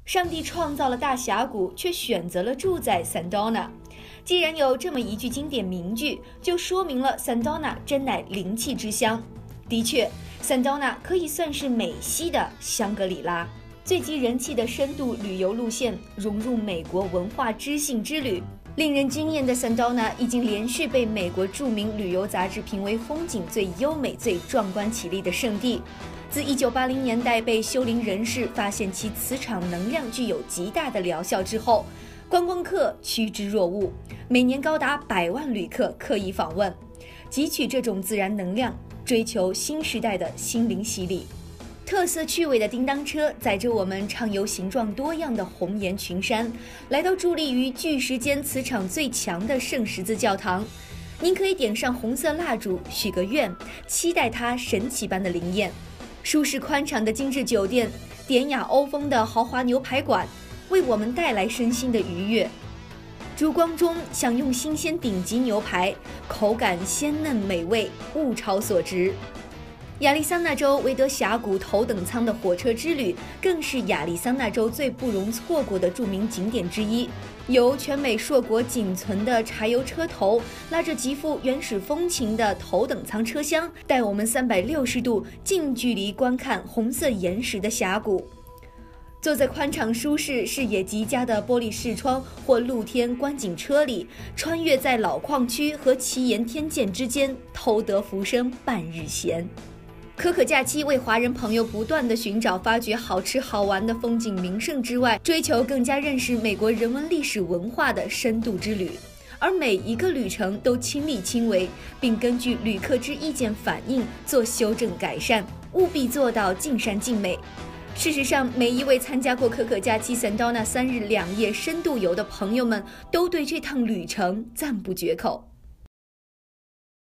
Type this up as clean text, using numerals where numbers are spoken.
上帝创造了大峡谷，却选择了住在 Sandona。既然有这么一句经典名句，就说明了 Sandona 真乃灵气之乡。的确 ，Sandona 可以算是美西的香格里拉。最集人气的深度旅游路线，融入美国文化知性之旅。令人惊艳的 Sandona 已经连续被美国著名旅游杂志评为风景最优美、最壮观绮丽的圣地。自1980年代被修灵人士发现其磁场能量具有极大的疗效之后，观光客趋之若鹜，每年高达100万旅客刻意访问，汲取这种自然能量，追求新时代的心灵洗礼。特色趣味的叮当车载着我们畅游形状多样的红岩群山，来到伫立于巨石间磁场最强的圣十字教堂。您可以点上红色蜡烛，许个愿，期待它神奇般的灵验。舒适宽敞的精致酒店，典雅欧风的豪华牛排馆，为我们带来身心的愉悦。烛光中享用新鲜顶级牛排，口感鲜嫩美味，物超所值。亚利桑那州维德峡谷头等舱的火车之旅，更是亚利桑那州最不容错过的著名景点之一。由全美硕果仅存的柴油车头拉着极富原始风情的头等舱车厢，带我们360度近距离观看红色岩石的峡谷。坐在宽敞舒适、视野极佳的玻璃视窗或露天观景车里，穿越在老矿区和奇岩天堑之间，偷得浮生半日闲。可可假期为华人朋友不断地寻找发掘好吃好玩的风景名胜之外，追求更加认识美国人文历史文化的深度之旅，而每一个旅程都亲力亲为，并根据旅客之意见反映做修正改善，务必做到尽善尽美。事实上，每一位参加过可可假期 Sandona 3日2夜深度游的朋友们，都对这趟旅程赞不绝口。